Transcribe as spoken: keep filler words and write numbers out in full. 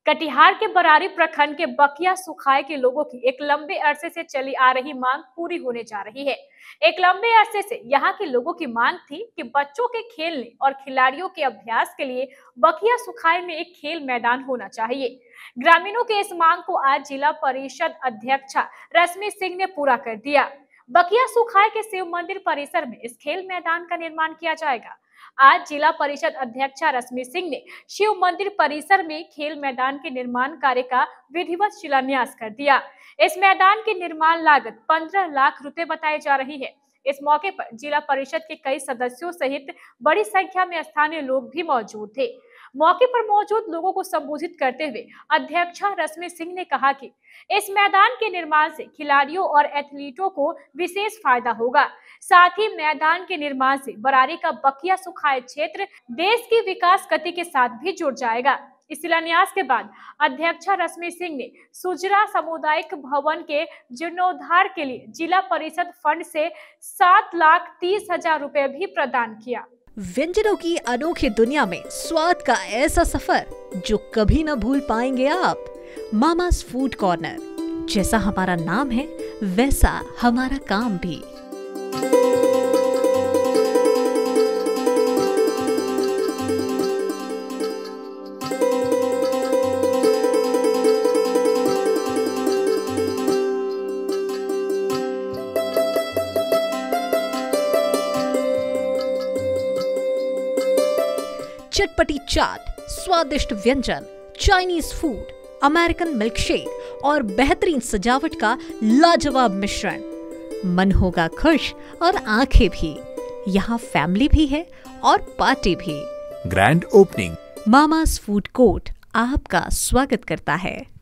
कटिहार के बरारी प्रखंड के बकिया सुखाए के लोगों की एक लंबे अरसे से चली आ रही मांग पूरी होने जा रही है। एक लंबे अरसे से यहाँ के लोगों की मांग थी कि बच्चों के खेलने और खिलाड़ियों के अभ्यास के लिए बकिया सुखाए में एक खेल मैदान होना चाहिए। ग्रामीणों के इस मांग को आज जिला परिषद अध्यक्षा रश्मि सिंह ने पूरा कर दिया। बकिया सुखाए के शिव मंदिर परिसर में इस खेल मैदान का निर्माण किया जाएगा। आज जिला परिषद अध्यक्षा रश्मि सिंह ने शिव मंदिर परिसर में खेल मैदान के निर्माण कार्य का विधिवत शिलान्यास कर दिया। इस मैदान की निर्माण लागत पंद्रह लाख रुपए बताई जा रही है। इस मौके पर जिला परिषद के कई सदस्यों सहित बड़ी संख्या में स्थानीय लोग भी मौजूद थे। मौके पर मौजूद लोगों को संबोधित करते हुए अध्यक्षा रश्मि सिंह ने कहा कि इस मैदान के निर्माण से खिलाड़ियों और एथलीटों को विशेष फायदा होगा। साथ ही मैदान के निर्माण से बरारी का बकिया सुखाए क्षेत्र देश की विकास गति के साथ भी जुड़ जाएगा। इस शिलान्यास के बाद अध्यक्षा रश्मि सिंह ने सुजरा सामुदायिक भवन के जीर्णोद्धार के लिए जिला परिषद फंड से सात लाख तीस हजार रुपए भी प्रदान किया। व्यंजनों की अनोखी दुनिया में स्वाद का ऐसा सफर जो कभी न भूल पाएंगे आप। मामास फूड कॉर्नर, जैसा हमारा नाम है वैसा हमारा काम भी। चटपटी चाट, स्वादिष्ट व्यंजन, Chinese food, American milkshake और बेहतरीन सजावट का लाजवाब मिश्रण। मन होगा खुश और आंखें भी। यहाँ फैमिली भी है और पार्टी भी। Grand opening. Mama's food court आपका स्वागत करता है।